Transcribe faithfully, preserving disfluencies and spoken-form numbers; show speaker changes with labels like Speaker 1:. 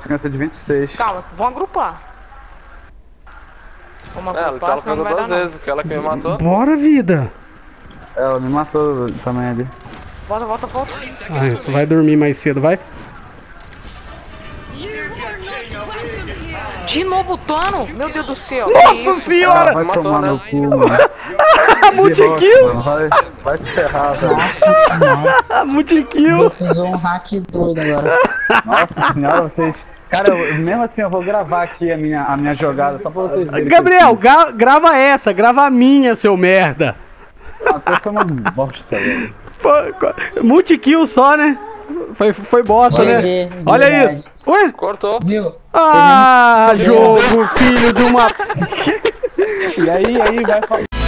Speaker 1: criança de vinte e seis.
Speaker 2: Calma, vamos agrupar. Vamos
Speaker 3: É,
Speaker 2: agrupar,
Speaker 3: ela
Speaker 2: senão não
Speaker 3: pegou
Speaker 2: vai
Speaker 3: duas
Speaker 2: dar não.
Speaker 3: vezes, aquela que me matou.
Speaker 4: Bora, vida.
Speaker 1: Ela me matou também ali.
Speaker 2: Volta, volta, volta.
Speaker 4: Ah, isso vai dormir mais cedo, vai.
Speaker 2: De novo o Tano? Meu Deus do céu. que
Speaker 4: Nossa
Speaker 2: isso?
Speaker 1: Ela
Speaker 4: senhora!
Speaker 1: vai
Speaker 3: matou,
Speaker 1: tomar
Speaker 3: né?
Speaker 1: no cu, mano.
Speaker 4: Multikill!
Speaker 1: Mano, Vai, vai se ferrar, velho.
Speaker 5: Nossa senhora.
Speaker 4: Multikill!
Speaker 5: Usou um hack doido agora.
Speaker 1: Nossa senhora, vocês... Cara, eu, mesmo assim eu vou gravar aqui a minha, a minha jogada, só pra vocês verem.
Speaker 4: Gabriel, gra grava essa, grava a minha, seu merda.
Speaker 1: Até foi uma bosta, velho.
Speaker 4: Pô, multikill só, né? Foi, foi bosta,
Speaker 5: G
Speaker 4: né?
Speaker 5: G,
Speaker 4: Olha
Speaker 5: verdade.
Speaker 4: isso. Ué?
Speaker 3: Cortou.
Speaker 5: Viu?
Speaker 4: Ah,
Speaker 5: Você mesmo-
Speaker 4: jogo, filho de uma...
Speaker 1: E aí, aí, vai falar.